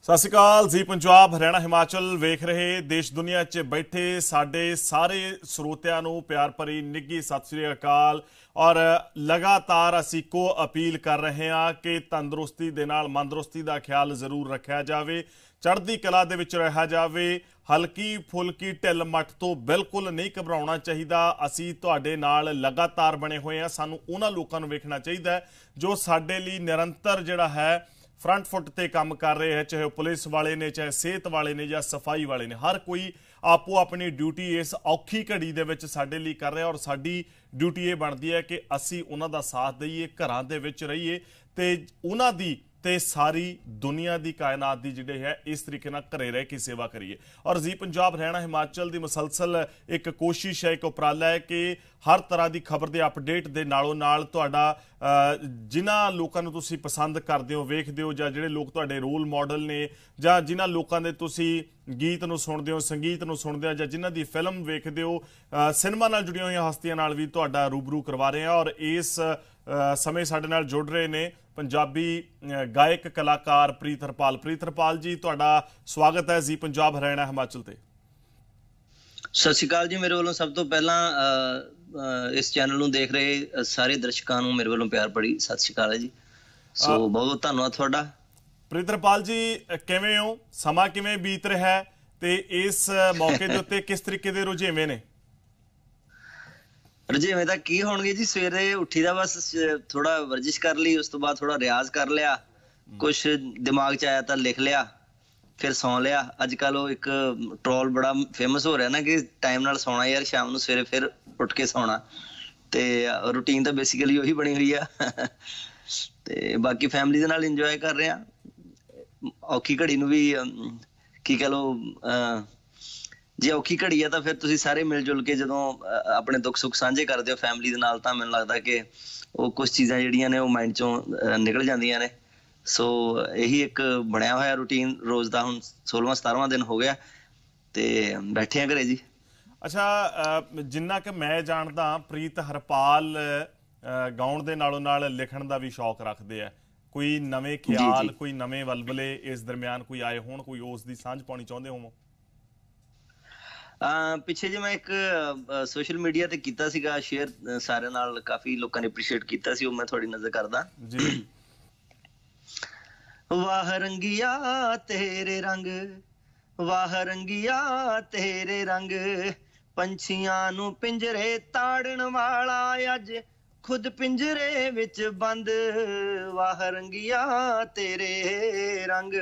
ਸਤਿ ਸ਼੍ਰੀ ਅਕਾਲ ਜੀ। ਪੰਜਾਬ ਹਰਿਆਣਾ ਹਿਮਾਚਲ ਵੇਖ ਰਹੇ ਦੇਸ਼ ਦੁਨੀਆ 'ਚ ਬੈਠੇ ਸਾਡੇ ਸਾਰੇ ਸਰੋਤਿਆਂ ਨੂੰ ਪਿਆਰ ਭਰੀ ਨਿੱਘੀ ਸਤਿ ਸ਼੍ਰੀ ਅਕਾਲ। ਔਰ ਲਗਾਤਾਰ ਅਸੀਂ ਇੱਕੋ ਅਪੀਲ ਕਰ ਰਹੇ ਹਾਂ ਕਿ ਤੰਦਰੁਸਤੀ ਦੇ ਨਾਲ ਮੰਦਰੁਸਤੀ ਦਾ ਖਿਆਲ ਜ਼ਰੂਰ ਰੱਖਿਆ ਜਾਵੇ, ਚੜ੍ਹਦੀ ਕਲਾ ਦੇ ਵਿੱਚ ਰਿਹਾ ਜਾਵੇ। ਹਲਕੀ ਫੁਲਕੀ ਢਿੱਲ ਮੱਠ ਤੋਂ ਬਿਲਕੁਲ ਨਹੀਂ ਘਬਰਾਉਣਾ ਚਾਹੀਦਾ। ਅਸੀਂ ਤੁਹਾਡੇ ਨਾਲ ਲਗਾਤਾਰ ਬਣੇ ਹੋਏ ਹਾਂ। ਸਾਨੂੰ ਉਹਨਾਂ ਲੋਕਾਂ ਨੂੰ ਵੇਖਣਾ ਚਾਹੀਦਾ ਜੋ ਸਾਡੇ ਲਈ ਨਿਰੰਤਰ ਜਿਹੜਾ ਹੈ फ्रंट फुट ते काम कर रहे हैं, चाहे पुलिस वाले ने, चाहे सेहत वाले ने, या सफाई वाले ने। हर कोई आपो अपनी ड्यूटी इस औखी घड़ी दे विच साडे लई कर रहा। और साडी ड्यूटी ये बनती है कि असी उन्हां दा साथ दईए, घरां दे विच रहीए ते उन्हां दी ते सारी दुनिया की कायनात की जिहड़ी है इस तरीके नाल घरे रह के सेवा करिए। और जी पंजाब हरियाणा हिमाचल की मुसलसल एक कोशिश है, एक उपराला है कि हर तरह की खबर के अपडेट के नालों नाल तुहाडा जिन्हां लोकां नूं तुसीं पसंद करदे हो, वेखदे हो, जां जिहड़े लोग तुहाडे रोल मॉडल ने, जां जिन्हां लोकां दे तुसीं गीत नूं सुणदे हो, संगीत नूं सुणदे हो, जां जिन्हां दी फिल्म वेखदे हो, सिनेमा नाल जुड़ियां होईयां हस्तियां नाल भी तुहाडा रूबरू करवा रहे हैं। और इस समय साडे नाल जुड़ रहे ने पंजाबी गायक कलाकार प्रीत हरपाल। प्रीत हरपाल जी, तुहाडा स्वागत है जी पंजाब हरियाणा हिमाचल ते। सत श्री अकाल जी। मेरे वालों सब तो पहला इस चैनल ਨੂੰ देख रहे सारे दर्शकों ਨੂੰ मेरे वालों प्यार भरी सत श्री अकाल है जी। सो बहुत धन्यवाद ਤੁਹਾਡਾ। प्रीत हरपाल जी, किवें हो? समा किवें बीत रहा है ते इस मौके ਦੇ ਉੱਤੇ किस तरीके ਦੇ ਰੁਝੇਵੇਂ ਨੇ? ਰੁਝੇਵੇਂ ਤਾਂ ਕੀ ਹੋਣਗੇ ਜੀ, ਸਵੇਰੇ ਉੱਠੀ ਦਾ ਬਸ ਥੋੜਾ ਵਰਜਿਸ਼ ਕਰ ਲਈ, ਉਸ ਤੋਂ ਬਾਅਦ ਥੋੜਾ ਰਿਆਜ਼ ਕਰ ਲਿਆ, ਕੁਛ ਦਿਮਾਗ 'ਚ ਆਇਆ ਤਾਂ ਲਿਖ ਲਿਆ, ਫਿਰ ਸੌਂ ਲਿਆ। ਅੱਜ ਕੱਲ ਉਹ ਇੱਕ ਟ੍ਰੋਲ ਬੜਾ ਫੇਮਸ ਹੋ ਰਿਹਾ ਨਾ ਕਿ ਟਾਈਮ ਨਾਲ ਸੌਣਾ ਯਾਰ, ਸ਼ਾਮ ਨੂੰ ਸਵੇਰੇ ਫਿਰ ਉੱਠ ਕੇ ਸੌਣਾ, ਤੇ ਰੂਟੀਨ ਤਾਂ ਬੇਸਿਕਲੀ ਉਹੀ ਬਣੀ ਹੋਈ ਆ। ਤੇ ਬਾਕੀ ਫੈਮਿਲੀ ਦੇ ਨਾਲ ਇੰਜੋਏ ਕਰ ਰਹੇ ਆ। ਔਖੀ ਘੜੀ ਨੂੰ ਵੀ ਕੀ ਕਹ ਲਓ, ਜੇ ਔਖੀ ਘੜੀ ਆ ਤਾਂ ਫਿਰ ਤੁਸੀਂ ਸਾਰੇ ਮਿਲ ਜੁਲ ਕੇ ਜਦੋਂ ਆਪਣੇ ਦੁੱਖ ਸੁੱਖ ਸਾਂਝੇ ਕਰਦੇ ਹੋ ਫੈਮਿਲੀ ਦੇ ਨਾਲ, ਤਾਂ ਮੈਨੂੰ ਲੱਗਦਾ ਕਿ ਉਹ ਕੁਛ ਚੀਜ਼ਾਂ ਜਿਹੜੀਆਂ ਨੇ ਉਹ ਮਾਈਂਡ ਚੋਂ ਨਿਕਲ ਜਾਂਦੀਆਂ ਨੇ। ਸੋ ਇਹੀ ਇੱਕ ਬਣਿਆ ਹੋਇਆ ਰੂਟੀਨ ਰੋਜ਼ ਦਾ। ਹੁਣ 16ਵਾਂ-17ਵਾਂ ਦਿਨ ਹੋ ਗਿਆ ਤੇ ਬੈਠੇ ਆ ਘਰੇ ਜੀ। ਅੱਛਾ, ਜਿੰਨਾ ਕਿ ਮੈਂ ਜਾਣਦਾ ਪ੍ਰੀਤ ਹਰਪਾਲ ਗਾਉਣ ਦੇ ਨਾਲੋਂ ਨਾਲ ਲਿਖਣ ਦਾ ਵੀ ਸ਼ੌਕ ਰੱਖਦੇ ਆ। ਕੋਈ ਨਵੇਂ ਖਿਆਲ, ਕੋਈ ਨਵੇਂ ਵਲਵਲੇ ਇਸ ਦਰਮਿਆਨ ਕੋਈ ਆਏ ਹੋਣ, ਕੋਈ ਉਸ ਦੀ ਸਾਂਝ ਪਾਉਣੀ ਚਾਹੁੰਦੇ ਹੋਵੋ? ਪਿੱਛੇ ਜੇ ਮੈਂ ਇੱਕ ਸੋਸ਼ਲ ਮੀਡੀਆ ਤੇ ਕੀਤਾ ਸੀਗਾ ਸ਼ੇਅਰ ਸਾਰਿਆਂ ਨਾਲ, ਕਾਫੀ ਲੋਕਾਂ ਨੇ ਅਪਰੀਸ਼ੀਏਟ ਕੀਤਾ ਸੀ, ਉਹ ਮੈਂ ਤੁਹਾਡੀ ਨਜ਼ਰ ਕਰਦਾ ਜੀ। ਵਾਹ ਰੰਗੀਆ ਤੇਰੇ ਰੰਗ, ਵਾਹ ਰੰਗੀਆ ਤੇਰੇ ਰੰਗ, ਪੰਛੀਆਂ ਨੂੰ ਪਿੰਜਰੇ ਤਾੜਨ ਵਾਲਾ ਅੱਜ ਖੁਦ ਪਿੰਜਰੇ ਵਿੱਚ ਬੰਦ। ਵਾਹ ਰੰਗੀਆ ਤੇਰੇ ਰੰਗ,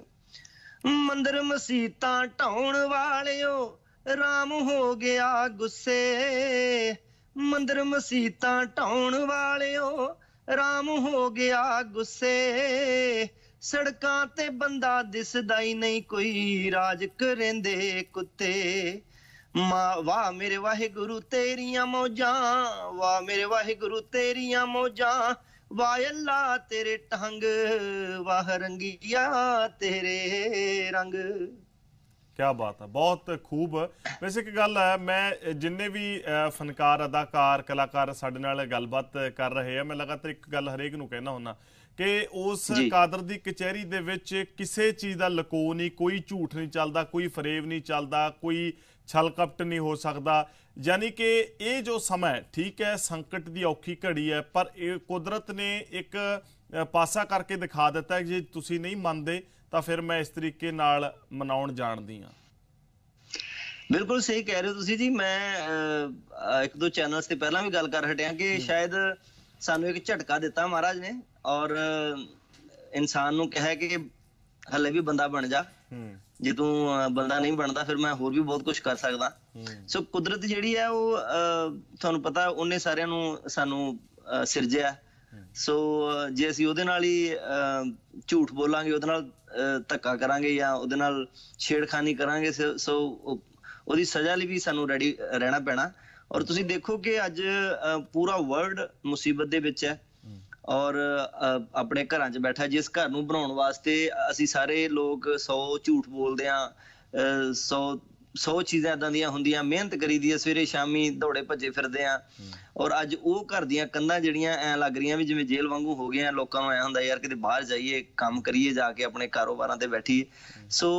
ਮੰਦਰ ਮਸੀਤਾਂ ਢਾਉਣ ਵਾਲਿਓ ਰਾਮ ਹੋ ਗਿਆ ਗੁੱਸੇ। ਮੰਦਰ ਮਸੀਤਾਂ ਢਾਉਣ ਵਾਲਿਓ ਰਾਮ ਹੋ ਗਿਆ ਗੁੱਸੇ। ਸੜਕਾਂ ਤੇ ਬੰਦਾ ਦਿਸਦਾ ਹੀ ਨਹੀਂ, ਕੋਈ ਰਾਜ ਕਰੇਂਦੇ ਕੁੱਤੇ। ਵਾਹ ਮੇਰੇ ਵਾਹਿਗੁਰੂ ਤੇਰੀਆਂ ਮੌਜਾਂ, ਵਾਹ ਮੇਰੇ ਵਾਹਿਗੁਰੂ ਤੇਰੀਆਂ ਮੌਜਾਂ, ਵਾਹ ਅੱਲਾ ਤੇਰੇ ਢੰਗ, ਵਾਹ ਰੰਗੀਆ ਤੇਰੇ ਰੰਗ। क्या बात है, बहुत खूब। वैसे एक गल है, मैं जिन्ने भी फनकार, अदाकार, कलाकार साडे नाल गलबात कर रहे हैं, मैं लगातार एक गल हरेक नूं कहना हुन्ना कि उस कादर दी कचहरी दे विच किसी चीज़ का लको नहीं, कोई झूठ नहीं चलता, कोई फरेब नहीं चलता, कोई छल कपट नहीं हो सकता। यानी कि ये जो समय ठीक है, संकट की औखी घड़ी है, पर कुदरत ने एक पासा करके दिखा दिता है, जे तुसीं नहीं मनदे ਤਾਂ ਫਿਰ ਮੈਂ ਇਸ ਤਰੀਕੇ ਨਾਲ ਮਨਾਉਣ ਜਾਣਦੀ ਹਾਂ। ਬਿਲਕੁਲ ਸਹੀ ਕਹਿ ਰਹੇ ਹੋ ਤੁਸੀਂ ਜੀ। ਮੈਂ ਇੱਕ ਦੋ ਚੈਨਲਸ ਤੇ ਪਹਿਲਾਂ ਵੀ ਗੱਲ ਕਰ ਹਟਿਆ ਕਿ ਸ਼ਾਇਦ ਸਾਨੂੰ ਇੱਕ ਝਟਕਾ ਦਿੱਤਾ ਮਹਾਰਾਜ ਨੇ, ਔਰ ਇਨਸਾਨ ਨੂੰ ਕਿਹਾ ਕਿ ਹਲੇ ਵੀ ਬੰਦਾ ਬਣ ਜਾ, ਜੇ ਤੂੰ ਬੰਦਾ ਨਹੀਂ ਬਣਦਾ ਫਿਰ ਮੈਂ ਹੋਰ ਵੀ ਬਹੁਤ ਕੁਛ ਕਰ ਸਕਦਾ। ਸੋ ਕੁਦਰਤ ਜਿਹੜੀ ਹੈ ਉਹ ਤੁਹਾਨੂੰ ਪਤਾ ਉਹਨੇ ਸਾਰਿਆਂ ਨੂੰ ਸਾਨੂੰ ਸਿਰਜਿਆ। ਸੋ ਜੇ ਅਸੀਂ ਉਹਦੇ ਨਾਲ ਹੀ ਝੂਠ ਬੋਲਾਂਗੇ, ਉਹਦੇ ਨਾਲ ਧੱਕਾ ਕਰਾਂਗੇ ਜਾਂ ਉਹਦੇ ਨਾਲ ਛੇੜਖਾਨੀ ਕਰਾਂਗੇ, ਸੋ ਉਹਦੀ ਸਜ਼ਾ ਲਈ ਵੀ ਸਾਨੂੰ ਰੈਡੀ ਰਹਿਣਾ ਪੈਣਾ। ਔਰ ਤੁਸੀਂ ਦੇਖੋ ਕਿ ਅੱਜ ਪੂਰਾ ਵਰਲਡ ਮੁਸੀਬਤ ਦੇ ਵਿੱਚ ਹੈ, ਔਰ ਆਪਣੇ ਘਰਾਂ 'ਚ ਬੈਠਾ। ਜਿਸ ਘਰ ਨੂੰ ਬਣਾਉਣ ਵਾਸਤੇ ਅਸੀਂ ਸਾਰੇ ਲੋਕ 100 ਝੂਠ ਬੋਲਦੇ ਹਾਂ, 100 100 ਚੀਜ਼ਾਂ ਇਦਾਂ ਦੀਆਂ ਹੁੰਦੀਆਂ, ਮਿਹਨਤ ਕਰੀਦੀ ਆ, ਸਵੇਰੇ ਸ਼ਾਮੀ ਦੌੜੇ ਭੱਜੇ ਫਿਰਦੇ ਆ, ਔਰ ਅੱਜ ਉਹ ਘਰ ਦੀਆਂ ਕੰਧਾਂ ਜਿਹੜੀਆਂ ਐ ਲੱਗ ਰਹੀਆਂ ਵੀ ਜਿਵੇਂ ਜੇਲ੍ਹ ਵਾਂਗੂ ਹੋ ਗਈਆਂ। ਲੋਕਾਂ ਨੂੰ ਐ ਹੁੰਦਾ ਯਾਰ ਕਿਤੇ ਬਾਹਰ ਜਾਈਏ, ਕੰਮ ਕਰੀਏ, ਜਾ ਕੇ ਆਪਣੇ ਕਾਰੋਬਾਰਾਂ ਤੇ ਬੈਠੀਏ। ਸੋ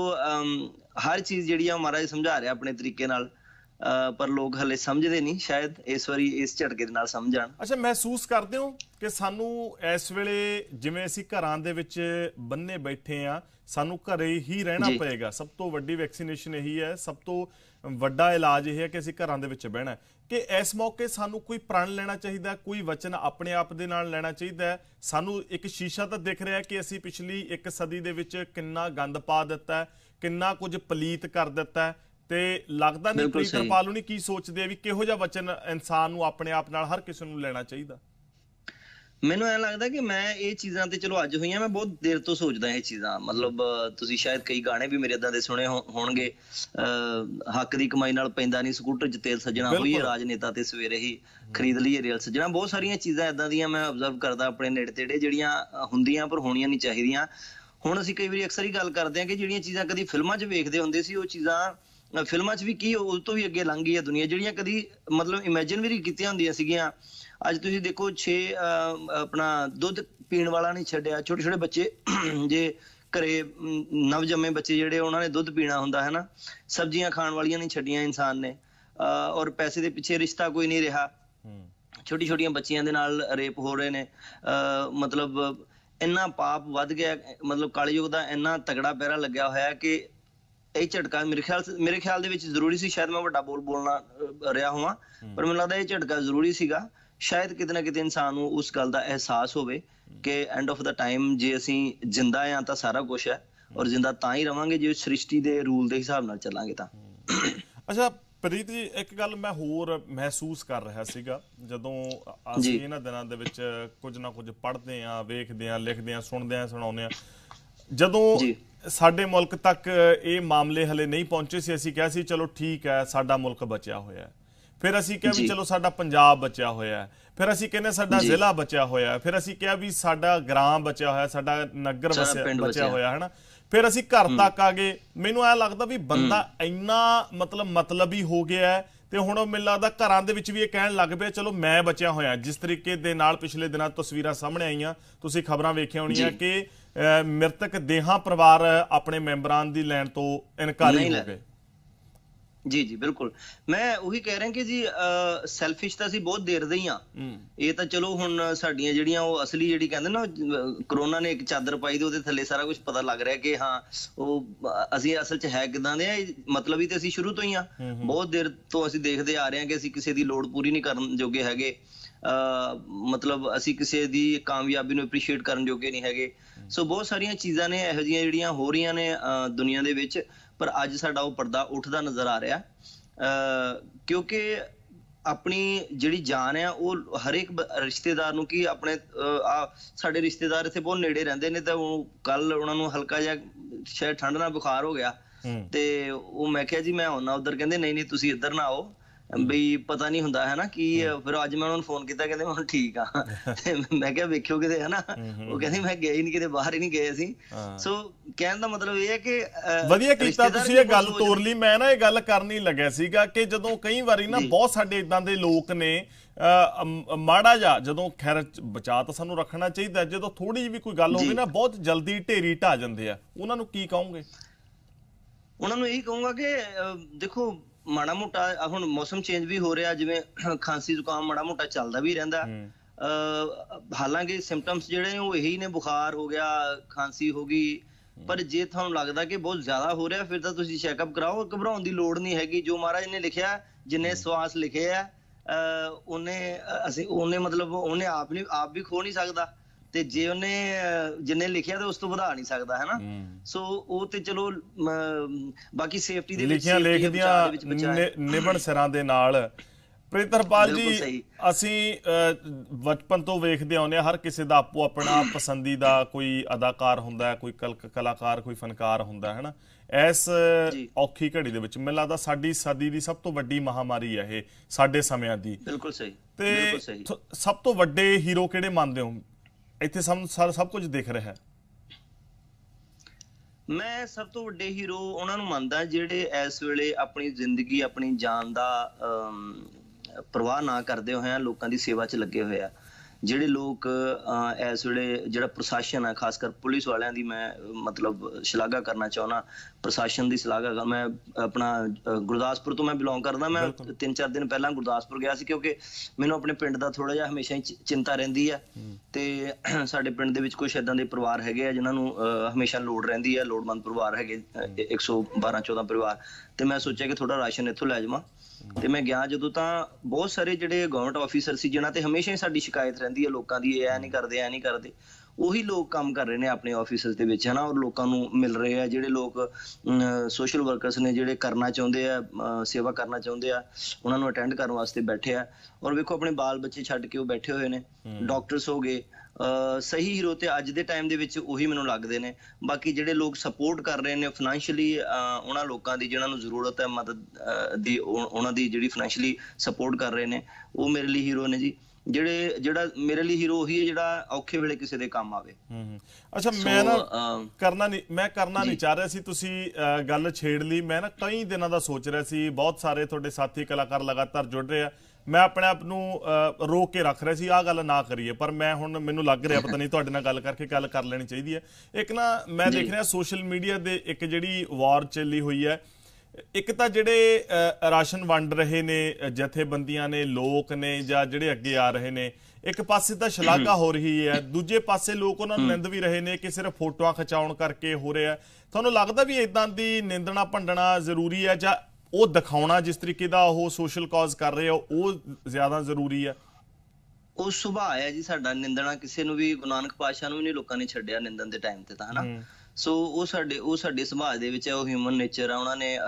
ਹਰ ਚੀਜ਼ ਜਿਹੜੀ ਆ ਮਹਾਰਾਜ ਸਮਝਾ ਰਿਹਾ ਆਪਣੇ ਤਰੀਕੇ ਨਾਲ, ਪਰ ਲੋਕ ਹਲੇ ਸਮਝਦੇ ਨਹੀਂ। ਸ਼ਾਇਦ ਇਸ ਵਾਰੀ ਇਸ ਝਟਕੇ ਦੇ ਨਾਲ ਸਮਝ ਆਣ। ਅੱਛਾ, ਮਹਿਸੂਸ ਕਰਦੇ ਹੋ ਕਿ ਸਾਨੂੰ ਇਸ ਵੇਲੇ ਜਿਵੇਂ ਅਸੀਂ ਘਰਾਂ ਦੇ ਵਿੱਚ ਬੰਨੇ ਬੈਠੇ ਆ, ਸਾਨੂੰ ਘਰੇ ਹੀ ਰਹਿਣਾ ਪਏਗਾ? ਸਭ ਤੋਂ ਵੱਡੀ ਵੈਕਸੀਨੇਸ਼ਨ ਇਹੀ ਹੈ, ਸਭ ਤੋਂ ਵੱਡਾ ਇਲਾਜ ਇਹ ਹੈ ਕਿ ਅਸੀਂ ਘਰਾਂ ਦੇ ਵਿੱਚ ਬਹਿਣਾ। ਕਿ ਇਸ ਮੌਕੇ ਸਾਨੂੰ ਕੋਈ ਪ੍ਰਣ ਲੈਣਾ ਚਾਹੀਦਾ, ਕੋਈ ਵਚਨ ਆਪਣੇ ਆਪ ਦੇ ਨਾਲ ਲੈਣਾ ਚਾਹੀਦਾ? ਸਾਨੂੰ ਇੱਕ ਸ਼ੀਸ਼ਾ ਤਾਂ ਦਿਖ ਰਿਹਾ ਕਿ ਅਸੀਂ ਪਿਛਲੀ 1 ਸਦੀ ਦੇ ਵਿੱਚ ਕਿੰਨਾ ਗੰਦ ਪਾ ਦਿੱਤਾ, ਕਿੰਨਾ ਕੁਝ ਪਲੀਤ ਕਰ ਦਿੱਤਾ, ਤੇ ਲੱਗਦਾ ਨਹੀਂ ਪ੍ਰੀਤਰਪਾਲ ਹੁਣੀ ਕੀ ਸੋਚਦੇ ਆ ਵੀ ਕਿਹੋ ਜਿਹਾ ਵਚਨ ਇਨਸਾਨ ਨੂੰ ਆਪਣੇ ਆਪ ਨਾਲ ਹਰ ਕਿਸੇ ਨੂੰ ਲੈਣਾ ਚਾਹੀਦਾ? ਮੈਨੂੰ ਐਂ ਲੱਗਦਾ ਕਿ ਮੈਂ ਇਹ ਚੀਜ਼ਾਂ ਤੇ ਚਲੋ ਅੱਜ ਹੋਈਆਂ, ਮੈਂ ਬਹੁਤ ਦੇਰ ਤੋਂ ਸੋਚਦਾ ਇਹ ਚੀਜ਼ਾਂ। ਮਤਲਬ ਤੁਸੀਂ ਸ਼ਾਇਦ ਕਈ ਗਾਣੇ ਵੀ ਮੇਰੇ ਏਦਾਂ ਦੇ ਸੁਣੇ ਹੋਣਗੇ, ਹੱਕ ਦੀ ਕਮਾਈ ਨਾਲ ਪੈਂਦਾ ਨਹੀਂ ਸਕੂਟਰ 'ਚ ਤੇਲ ਸੱਜਣਾ, ਹੋਈਏ ਰਾਜਨੇਤਾ ਤੇ ਸਵੇਰੇ ਹੀ ਖਰੀਦ ਲਈਏ ਰੇਲ ਸੱਜਣਾ। ਬਹੁਤ ਸਾਰੀਆਂ ਚੀਜ਼ਾਂ ਏਦਾਂ ਦੀਆਂ ਮੈਂ ਅਬਜ਼ਰਵ ਕਰਦਾ ਆਪਣੇ ਨੇੜੇ ਤੇੜੇ, ਜਿਹੜੀਆਂ ਹੁੰਦੀਆਂ ਪਰ ਹੋਣੀਆਂ ਨਹੀਂ ਚਾਹੀਦੀਆਂ। ਹੁਣ ਅਸੀਂ ਕਈ ਵਾਰੀ ਅਕਸਰ ਹੀ ਗੱਲ ਕਰਦੇ ਹਾਂ ਕਿ ਜਿਹੜੀਆਂ ਚੀਜ਼ਾਂ ਕਦੀ ਫਿਲਮਾਂ 'ਚ ਵੇਖਦੇ ਹੁੰਦੇ ਸੀ, ਉਹ ਚੀਜ਼ਾਂ ਫਿਲਮਾਂ 'ਚ ਵੀ ਕੀ ਉਸ ਤੋਂ ਵੀ ਅੱਗੇ ਲੰਘ ਗਈ ਹੈ ਦੁਨੀਆ। ਜਿਹੜੀਆਂ ਕਦੀ ਮਤਲਬ ਇਮੇਜਿਨ ਵੀ ਕੀਤੀਆਂ ਹੁੰਦੀਆਂ ਸੀਗੀਆਂ, ਅੱਜ ਤੁਸੀਂ ਦੇਖੋ 6 ਆਪਣਾ ਦੁੱਧ ਪੀਣ ਵਾਲਾ ਨਹੀਂ ਛੱਡਿਆ। ਛੋਟੇ ਛੋਟੇ ਬੱਚੇ ਜੇ ਘਰੇ ਨਵ ਜੰਮੇ ਬੱਚੇ ਜਿਹੜੇ ਉਹਨਾਂ ਨੇ ਦੁੱਧ ਪੀਣਾ ਹੁੰਦਾ ਹੈ ਨਾ, ਸਬਜ਼ੀਆਂ ਖਾਣ ਵਾਲੀਆਂ ਨਹੀਂ ਛੱਡੀਆਂ ਇਨਸਾਨ ਨੇ, ਔਰ ਪੈਸੇ ਦੇ ਪਿੱਛੇ ਰਿਸ਼ਤਾ ਕੋਈ ਨਹੀਂ ਰਿਹਾ। ਛੋਟੀ ਛੋਟੀਆਂ ਬੱਚੀਆਂ ਦੇ ਨਾਲ ਰੇਪ ਹੋ ਰਹੇ ਨੇ। ਮਤਲਬ ਇੰਨਾ ਪਾਪ ਵੱਧ ਗਿਆ, ਮਤਲਬ ਕਲਯੁਗ ਦਾ ਇੰਨਾ ਤਗੜਾ ਪਹਿਰਾ ਲੱਗਿਆ ਹੋਇਆ ਕਿ ਇਹ ਝਟਕਾ ਮੇਰੇ ਖਿਆਲ ਦੇ ਵਿੱਚ ਜ਼ਰੂਰੀ ਸੀ। ਸ਼ਾਇਦ ਮੈਂ ਵੱਡਾ ਬੋਲਣਾ ਰਿਹਾ ਹੋਵਾਂ, ਪਰ ਮੈਨੂੰ ਲੱਗਦਾ ਇਹ ਝਟਕਾ ਜ਼ਰੂਰੀ ਸੀਗਾ। ਸ਼ਾਇਦ ਕਿਤੇ ਨਾ ਕਿਤੇ ਇਨਸਾਨ ਨੂੰ ਉਸ ਗੱਲ ਦਾ ਅਹਿਸਾਸ ਹੋਵੇ ਕਿ ਐਂਡ ਆਫ ਦਾ ਟਾਈਮ ਜੇ ਅਸੀਂ ਜਿੰਦਾ ਆ ਤਾਂ ਸਾਰਾ ਕੁਛ ਹੈ, ਔਰ ਜਿੰਦਾ ਤਾਂ ਹੀ ਰਵਾਂਗੇ ਜੇ ਸ੍ਰਿਸ਼ਟੀ ਦੇ ਰੂਲ ਦੇ ਹਿਸਾਬ ਨਾਲ ਚੱਲਾਂਗੇ ਤਾਂ। ਅੱਛਾ ਪ੍ਰੀਤ ਜੀ, ਇੱਕ ਗੱਲ ਮੈਂ ਹੋਰ ਮਹਿਸੂਸ ਕਰ ਰਿਹਾ ਸੀਗਾ ਜਦੋਂ ਅਸੀਂ ਇਹਨਾਂ ਦਿਨਾਂ ਦੇ ਵਿੱਚ ਕੁਝ ਨਾ ਕੁਝ ਪੜ੍ਹਦੇ ਹਾਂ, ਵੇਖਦੇ ਹਾਂ, ਲਿਖਦੇ ਹਾਂ, ਸੁਣਦੇ ਹਾਂ, ਸੁਣਾਉਂਦੇ ਹਾਂ, ਜਦੋਂ ਸਾਡੇ ਮੁਲਕ ਤੱਕ ਇਹ ਮਾਮਲੇ ਹਲੇ ਨਹੀਂ ਪਹੁੰਚੇ ਸੀ, ਅਸੀਂ ਕਿਹਾ ਸੀ ਚਲੋ ਠੀਕ ਹੈ ਸਾਡਾ ਮੁਲਕ ਬਚਿਆ ਹੋਇਆ। ਫਿਰ ਅਸੀਂ ਕਿਹਾ ਵੀ ਚਲੋ ਸਾਡਾ ਪੰਜਾਬ ਬਚਿਆ ਹੋਇਆ। ਫਿਰ ਅਸੀਂ ਕਹਿੰਦੇ ਸਾਡਾ ਜ਼ਿਲ੍ਹਾ ਬਚਿਆ ਹੋਇਆ। ਫਿਰ ਅਸੀਂ ਕਿਹਾ ਵੀ ਸਾਡਾ ਗ੍ਰਾਮ ਬਚਿਆ ਹੋਇਆ, ਸਾਡਾ ਨਗਰ ਬਚਿਆ ਹੋਇਆ, ਹੈ ਨਾ। ਫਿਰ ਅਸੀਂ ਘਰ ਤੱਕ ਆ ਗਏ। ਮੈਨੂੰ ਐਂ ਲੱਗਦਾ ਵੀ ਬੰਦਾ ਇੰਨਾ ਮਤਲਬੀ ਹੋ ਗਿਆ ਤੇ ਹੁਣ ਮੈਨੂੰ ਲੱਗਦਾ ਘਰਾਂ ਦੇ ਵਿੱਚ ਵੀ ਇਹ ਕਹਿਣ ਲੱਗ ਪਿਆ ਚਲੋ ਮੈਂ ਬਚਿਆ ਹੋਇਆ। ਜਿਸ ਤਰੀਕੇ ਦੇ ਨਾਲ ਪਿਛਲੇ ਦਿਨਾਂ ਤਸਵੀਰਾਂ ਸਾਹਮਣੇ ਆਈਆਂ, ਤੁਸੀਂ ਖਬਰਾਂ ਵੇਖੀਆਂ ਹੋਣੀਆਂ ਕਿ ਮ੍ਰਿਤਕ ਦੇਹਾਂ ਪਰਿਵਾਰ ਆਪਣੇ ਮੈਂਬਰਾਂ ਦੀ ਲੈਣ ਤੋਂ ਇਨਕਾਰੀ ਹੋ ਗਏ। ਜੀ ਜੀ ਬਿਲਕੁਲ, ਮੈਂ ਉਹੀ ਕਹਿ ਰਿਹਾ ਕਿ ਜੀ ਸੈਲਫਿਸ਼ ਤਾਂ ਅਸੀਂ ਬਹੁਤ ਦੇਰ ਦੇ ਹੀ ਆ। ਇਹ ਤਾਂ ਚਲੋ ਹੁਣ ਸਾਡੀਆਂ ਜਿਹੜੀਆਂ ਉਹ ਅਸਲੀ ਜਿਹੜੀ ਕਹਿੰਦੇ ਨਾ ਕਰੋਨਾ ਨੇ ਇੱਕ ਚਾਦਰ ਪਾਈ ਤੇ ਉਹਦੇ ਥੱਲੇ ਸਾਰਾ ਕੁਝ ਪਤਾ ਲੱਗ ਰਿਹਾ ਕਿ ਹਾਂ ਉਹ ਅਸੀਂ ਅਸਲ 'ਚ ਹੈ ਕਿੱਦਾਂ ਦੇ ਆ। ਮਤਲਬ ਹੀ ਤੇ ਅਸੀਂ ਸ਼ੁਰੂ ਤੋਂ ਹੀ ਆ, ਬਹੁਤ ਦੇਰ ਤੋਂ ਅਸੀਂ ਦੇਖਦੇ ਆ ਰਹੇ ਹਾਂ ਕਿ ਅਸੀਂ ਕਿਸੇ ਦੀ ਲੋੜ ਪੂਰੀ ਨਹੀਂ ਕਰਨ ਜੋਗੇ ਹੈਗੇ। ਮਤਲਬ ਅਸੀਂ ਕਿਸੇ ਦੀ ਕਾਮਯਾਬੀ ਨੂੰ ਐਪਰੀਸ਼ੀਏਟ ਕਰਨ ਜੋਗੇ ਨਹੀਂ ਹੈਗੇ। ਸੋ ਬਹੁਤ ਸਾਰੀਆਂ ਚੀਜ਼ਾਂ ਨੇ ਇਹੋ ਜਿਹੀਆਂ ਜਿਹੜੀਆਂ ਹੋ ਰਹੀਆਂ ਨੇ ਦੁਨੀਆ ਦੇ ਵਿੱਚ, ਪਰ ਅੱਜ ਸਾਡਾ ਉਹ ਪਰਦਾ ਉੱਠਦਾ ਨਜ਼ਰ ਆ ਰਿਹਾ ਕਿਉਂਕਿ ਆਪਣੀ ਜਿਹੜੀ ਜਾਨ ਆ ਉਹ ਹਰੇਕ ਰਿਸ਼ਤੇਦਾਰ ਨੂੰ, ਕਿ ਆਪਣੇ ਸਾਡੇ ਰਿਸ਼ਤੇਦਾਰ ਇੱਥੇ ਬਹੁਤ ਨੇੜੇ ਰਹਿੰਦੇ ਨੇ, ਤਾਂ ਉਹ ਕੱਲ ਉਹਨਾਂ ਨੂੰ ਹਲਕਾ ਜਿਹਾ ਸ਼ਾਇਦ ਠੰਡ ਨਾਲ ਬੁਖਾਰ ਹੋ ਗਿਆ ਤੇ ਉਹ ਮੈਂ ਕਿਹਾ ਜੀ ਮੈਂ ਆਉਣਾ ਉੱਧਰ, ਕਹਿੰਦੇ ਨਹੀਂ ਨਹੀਂ ਤੁਸੀਂ ਇੱਧਰ ਨਾ ਆਓ ਬਈ ਪਤਾ ਨਹੀਂ ਹੁੰਦਾ ਹੈ ਨਾ ਕੀ। ਫਿਰ ਅੱਜ ਮੈਂ ਉਹਨਾਂ ਨੂੰ ਫੋਨ ਕੀਤਾ, ਕਹਿੰਦੇ ਮੈਂ ਠੀਕ ਆ। ਮੈਂ ਕਿਹਾ ਵੇਖਿਓ ਕਿਤੇ ਹੈ ਨਾ, ਉਹ ਕਹਿੰਦੇ ਮੈਂ ਗਿਆ ਹੀ ਨਹੀਂ ਕਿਤੇ, ਬਾਹਰ ਹੀ ਨਹੀਂ ਗਏ ਅਸੀਂ। ਸੋ ਕਹਿਣ ਦਾ ਮਤਲਬ ਇਹ ਹੈ ਕਿ ਵਧੀਆ ਕੀਤਾ ਤੁਸੀਂ ਇਹ ਗੱਲ ਤੋਰ ਲਈ। ਮੈਂ ਨਾ ਇਹ ਗੱਲ ਕਰਨੀ ਲੱਗਿਆ ਸੀਗਾ ਕਿ ਜਦੋਂ ਕਈ ਵਾਰੀ ਨਾ ਬਹੁਤ ਸਾਡੇ ਇਦਾਂ ਦੇ ਲੋਕ ਨੇ ਮਾੜਾ ਜਾ, ਜਦੋਂ ਖੈਰ ਬਚਾ ਤਾਂ ਸਾਨੂੰ ਰੱਖਣਾ ਚਾਹੀਦਾ, ਜਦੋਂ ਥੋੜੀ ਜਿਹੀ ਵੀ ਕੋਈ ਗੱਲ ਹੋਵੇ ਨਾ ਬਹੁਤ ਜਲਦੀ ਢੇਰੀ ਢਾ ਜਾਂਦੇ ਆ, ਉਹਨਾਂ ਨੂੰ ਕੀ ਕਹੋਗੇ? ਉਹਨਾਂ ਨੂੰ ਇਹੀ ਕਹੂੰਗਾ ਕਿ ਦੇਖੋ ਮਾੜਾ ਮੋਟਾ ਹੁਣ ਮੌਸਮ ਚੇਂਜ ਵੀ ਹੋ ਰਿਹਾ, ਜਿਵੇਂ ਖਾਂਸੀ ਜ਼ੁਕਾਮ ਮਾੜਾ ਮੋਟਾ ਚੱਲਦਾ ਵੀ ਰਹਿੰਦਾ। ਹਾਲਾਂਕਿ ਸਿੰਪਟਮਸ ਜਿਹੜੇ ਨੇ ਉਹ ਇਹੀ ਨੇ, ਬੁਖਾਰ ਹੋ ਗਿਆ, ਖਾਂਸੀ ਹੋ ਗਈ। ਪਰ ਜੇ ਤੁਹਾਨੂੰ ਲੱਗਦਾ ਕਿ ਬਹੁਤ ਜ਼ਿਆਦਾ ਹੋ ਰਿਹਾ ਫਿਰ ਤਾਂ ਤੁਸੀਂ ਚੈੱਕਅਪ ਕਰਾਓ। ਘਬਰਾਉਣ ਦੀ ਲੋੜ ਨਹੀਂ ਹੈਗੀ। ਜੋ ਮਹਾਰਾਜ ਨੇ ਲਿਖਿਆ, ਜਿੰਨੇ ਸਵਾਸ ਲਿਖੇ ਆ ਉਹਨੇ ਮਤਲਬ ਉਹਨੇ ਆਪ ਵੀ ਖੋ ਨਹੀਂ ਸਕਦਾ, ਤੇ ਜੇ ਉਹਨੇ ਜਿੰਨੇ ਲਿਖਿਆ ਤੇ ਉਸ ਤੋਂ ਵਧਾ ਨਹੀਂ ਸਕਦਾ, ਹੈ ਨਾ। ਸੋ ਉਹ ਤੇ ਚਲੋ ਬਾਕੀ ਸੇਫਟੀ ਦੇ ਵਿੱਚ ਲਿਖੀਆਂ ਨਿਭਣ ਸਿਰਾਂ ਦੇ ਨਾਲ। ਪ੍ਰੀਤਰਪਾਲ ਜੀ, ਅਸੀਂ ਬਚਪਨ ਤੋਂ ਵੇਖਦੇ ਆਉਂਦੇ ਹਾਂ ਹਰ ਕਿਸੇ ਦਾ ਆਪੋ ਆਪਣਾ ਪਸੰਦੀਦਾ ਕੋਈ ਅਦਾਕਾਰ ਹੁੰਦਾ, ਕੋਈ ਕਲਾਕਾਰ, ਕੋਈ ਫਨਕਾਰ ਹੁੰਦਾ, ਹੈ ਨਾ। ਇਸ ਔਖੀ ਘੜੀ ਦੇ ਵਿੱਚ ਮੈਨੂੰ ਲੱਗਦਾ ਸਾਡੀ ਸਦੀ ਦੀ ਸਭ ਤੋਂ ਵੱਡੀ ਮਹਾਮਾਰੀ ਹੈ ਇਹ, ਸਾਡੇ ਸਮਿਆਂ ਦੀ। ਬਿਲਕੁਲ ਸਹੀ। ਤੇ ਸਭ ਤੋਂ ਵੱਡੇ ਹੀਰੋ ਕਿਹੜੇ ਮੰਨਦੇ ਹੋ? ਇੱਥੇ ਸਭ ਕੁਝ ਦਿਖ ਰਿਹਾ ਹੈ। ਮੈਂ ਸਭ ਤੋਂ ਵੱਡੇ ਹੀਰੋ ਉਹਨਾਂ ਨੂੰ ਮੰਨਦਾ ਜਿਹੜੇ ਇਸ ਵੇਲੇ ਆਪਣੀ ਜ਼ਿੰਦਗੀ ਆਪਣੀ ਜਾਨ ਦਾ ਪਰਵਾਹ ਨਾ ਕਰਦੇ ਹੋਏ ਲੋਕਾਂ ਦੀ ਸੇਵਾ 'ਚ ਲੱਗੇ ਹੋਏ ਆ। ਜਿਹੜੇ ਲੋਕ ਇਸ ਵੇਲੇ ਜਿਹੜਾ ਪ੍ਰਸ਼ਾਸਨ ਹੈ, ਖਾਸ ਕਰ ਪੁਲਿਸ ਵਾਲਿਆਂ ਦੀ ਮੈਂ ਮਤਲਬ ਸ਼ਲਾਘਾ ਕਰਨਾ ਚਾਹੁੰਦਾ। ਪ੍ਰਸ਼ਾਸਨ ਦੀ ਸ਼ਲਾਘਾ ਮੈਂ ਆਪਣਾ ਗੁਰਦਾਸਪੁਰ ਤੋਂ ਮੈਂ ਬਿਲੋਂਗ ਕਰਦਾ। ਮੈਂ 3-4 ਦਿਨ ਪਹਿਲਾਂ ਗੁਰਦਾਸਪੁਰ ਗਿਆ ਸੀ ਕਿਉਂਕਿ ਮੈਨੂੰ ਆਪਣੇ ਪਿੰਡ ਦਾ ਥੋੜਾ ਜਿਹਾ ਹਮੇਸ਼ਾ ਹੀ ਚਿੰਤਾ ਰਹਿੰਦੀ ਹੈ ਤੇ ਸਾਡੇ ਪਿੰਡ ਦੇ ਵਿੱਚ ਕੁਛ ਏਦਾਂ ਦੇ ਪਰਿਵਾਰ ਹੈਗੇ ਆ ਜਿਨ੍ਹਾਂ ਨੂੰ ਹਮੇਸ਼ਾ ਲੋੜ ਰਹਿੰਦੀ ਹੈ, ਲੋੜਵੰਦ ਪਰਿਵਾਰ ਹੈਗੇ 112-14 ਪਰਿਵਾਰ। ਤੇ ਮੈਂ ਸੋਚਿਆ ਕਿ ਥੋੜਾ ਰਾਸ਼ਨ ਇੱਥੋਂ ਲੈ ਜਾਵਾਂ ਤੇ ਮੈਂ ਗਿਆ ਜਦੋਂ ਤਾਂ ਬਹੁਤ ਸਾਰੇ ਜਿਹੜੇ ਗਵਰਨਮੈਂਟ ਆਫੀਸਰ ਸੀ ਜਿਨ੍ਹਾਂ ਤੇ ਹਮੇਸ਼ਾ ਹੀ ਸਾਡੀ ਸ਼ਿਕਾਇਤ ਰਹਿੰਦੀ ਹੈ ਲੋਕਾਂ ਦੀ, ਇਹ ਨਹੀਂ ਕਰਦੇ ਇਹ ਨਹੀਂ ਕਰਦੇ, ਉਹੀ ਲੋਕ ਕੰਮ ਕਰ ਰਹੇ ਨੇ ਆਪਣੇ ਆਫਿਸਿਸ ਦੇ ਵਿੱਚ, ਹਨਾ, ਔਰ ਲੋਕਾਂ ਨੂੰ ਮਿਲ ਰਹੇ ਆ। ਜਿਹੜੇ ਲੋਕ ਸੋਸ਼ਲ ਵਰਕਰਸ ਨੇ ਜਿਹੜੇ ਕਰਨਾ ਚਾਹੁੰਦੇ ਆ, ਸੇਵਾ ਕਰਨਾ ਚਾਹੁੰਦੇ ਆ, ਉਹਨਾਂ ਨੂੰ ਅਟੈਂਡ ਕਰਨ ਵਾਸਤੇ ਬੈਠੇ ਆ। ਔਰ ਵੇਖੋ ਆਪਣੇ ਬਾਲ ਬੱਚੇ ਛੱਡ ਕੇ ਉਹ ਬੈਠੇ ਹੋਏ ਨੇ। ਡਾਕਟਰਸ ਹੋ ਗਏ, ਸਹੀ ਹੀਰੋ ਤੇ ਅੱਜ ਦੇ ਟਾਈਮ ਦੇ ਵਿੱਚ ਉਹੀ ਮੈਨੂੰ ਲੱਗਦੇ ਨੇ। ਬਾਕੀ ਜਿਹੜੇ ਲੋਕ ਸਪੋਰਟ ਕਰ ਰਹੇ ਨੇ ਫਾਈਨੈਂਸ਼ੀਅਲੀ ਉਹਨਾਂ ਲੋਕਾਂ ਦੀ ਜਿਹਨਾਂ ਨੂੰ ਜ਼ਰੂਰਤ ਹੈ ਮਦਦ ਦੀ, ਉਹਨਾਂ ਦੀ ਜਿਹੜੀ ਫਾਈਨੈਂਸ਼ੀਅਲੀ ਸਪੋਰਟ ਕਰ ਰਹੇ ਨੇ, ਉਹ ਮੇਰੇ ਲਈ ਹੀਰੋ ਨੇ ਜੀ। ਜਿਹੜਾ ਮੇਰੇ ਲਈ ਹੀਰੋ ਉਹੀ ਹੈ ਜਿਹੜਾ ਔਖੇ ਵੇਲੇ ਕਿਸੇ ਦੇ ਕੰਮ ਆਵੇ। ਅੱਛਾ, ਮੈਂ ਕਰਨਾ ਨਹੀਂ ਚਾਹ ਰਿਹਾ ਸੀ, ਤੁਸੀਂ ਗੱਲ ਛੇੜ ਲਈ। ਮੈਂ ਕਈ ਦਿਨਾਂ ਦਾ ਸੋਚ ਰਿਹਾ ਸੀ, ਬਹੁਤ ਸਾਰੇ ਤੁਹਾਡੇ ਸਾਥੀ ਕਲਾਕਾਰ ਲਗਾਤਾਰ ਜੁੜ ਰਹੇ ਆ, ਮੈਂ ਆਪਣੇ ਆਪ ਨੂੰ ਰੋਕ ਕੇ ਰੱਖ ਰਿਹਾ ਸੀ ਆਹ ਗੱਲ ਨਾ ਕਰੀਏ, ਪਰ ਮੈਂ ਹੁਣ ਮੈਨੂੰ ਲੱਗ ਰਿਹਾ ਪਤਾ ਨਹੀਂ ਤੁਹਾਡੇ ਨਾਲ ਗੱਲ ਕਰਕੇ ਗੱਲ ਕਰ ਲੈਣੀ ਚਾਹੀਦੀ ਹੈ। ਇੱਕ ਮੈਂ ਦੇਖ ਰਿਹਾ ਸੋਸ਼ਲ ਮੀਡੀਆ ਦੇ ਇੱਕ ਜਿਹੜੀ ਵਾਰ ਚੱਲੀ ਹੋਈ ਹੈ, ਇੱਕ ਤਾਂ ਜਿਹੜੇ ਰਾਸ਼ਨ ਵੰਡ ਰਹੇ ਨੇ ਜਥੇਬੰਦੀਆਂ ਨੇ, ਲੋਕ ਨੇ, ਜਾਂ ਜਿਹੜੇ ਅੱਗੇ ਆ ਰਹੇ ਨੇ, ਇੱਕ ਪਾਸੇ ਤਾਂ ਸ਼ਲਾਘਾ ਹੋ ਰਹੀ ਹੈ, ਦੂਜੇ ਪਾਸੇ ਲੋਕ ਉਹਨਾਂ ਨੂੰ ਨਿੰਦ ਵੀ ਰਹੇ ਨੇ ਕਿ ਸਿਰਫ ਫੋਟੋਆਂ ਖਿਚਾਉਣ ਕਰਕੇ ਹੋ ਰਿਹਾ। ਤੁਹਾਨੂੰ ਲੱਗਦਾ ਵੀ ਇਦਾਂ ਦੀ ਨਿੰਦਣਾ ਭੰਡਣਾ ਜ਼ਰੂਰੀ ਹੈ, ਜਾਂ ਉਹ ਦਿਖਾਉਣਾ ਜਿਸ ਤਰੀਕੇ ਦਾ ਉਹ ਸੋਸ਼ਲ ਕਾਜ਼ ਕਰ ਰਹੇ ਆ ਉਹ ਜ਼ਿਆਦਾ ਜ਼ਰੂਰੀ ਹੈ? ਉਹ ਸੁਭਾਅ ਹੈ ਜੀ ਸਾਡਾ, ਨਿੰਦਣਾ ਕਿਸੇ ਨੂੰ ਵੀ। ਗੁਰੂ ਨਾਨਕ ਪਾਤਸ਼ਾਹ ਨੂੰ ਵੀ ਨਹੀਂ ਲੋਕਾਂ ਨੇ ਛੱਡਿਆ ਨਿੰਦਣ ਦੇ ਟਾਈਮ ਤੇ ਤਾਂ, ਹਨਾ। ਸੋ ਉਹ ਸਾਡੇ ਸਮਾਜ ਦੇ ਵਿੱਚ ਹੈ, ਉਹ ਹਿਊਮਨ ਨੇਚਰ ਆ। ਉਹਨਾਂ ਨੇ